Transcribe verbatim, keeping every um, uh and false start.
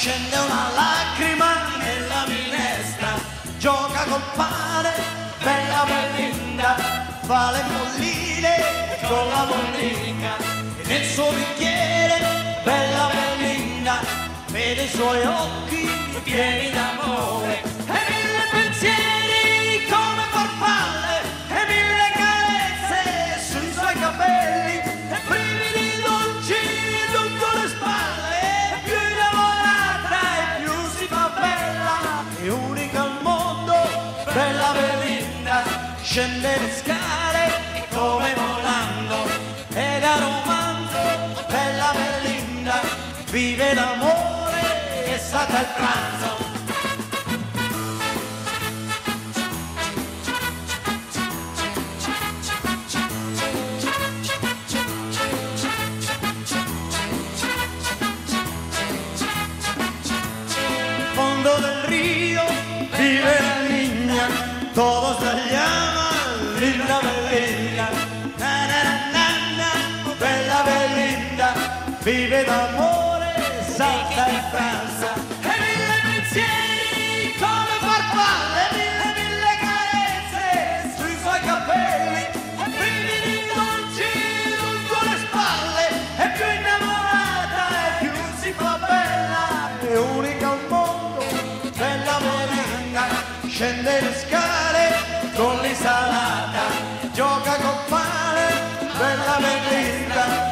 scende una lacrima nella minestra, gioca col pane, bella Belinda, fa le molline con la mollica e nel suo bicchiere, bella Belinda, vede i suoi occhi pieni d'amore e mille pensieri come farfalle e mille carezze sui suoi capelli e brividi dolci lungo le spalle e più innamorata e più si fa bella e unica al mondo, bella Belinda, scende le scale come volando e da romanzo, bella Belinda, vive l'amore e salta il pranzo. Fondo del río vive la niña, todos la llaman linda Belinda, na, na, na, na, bella Belinda, vive d'amore, salta in Francia e mille pensieri come farfalle, mille mille carezze sui suoi capelli e brividi dolci lungo le spalle e più innamorata e più si fa bella e unica al mondo, bella Belinda, scende le scale con l'insalata, gioca col pane, bella Belinda,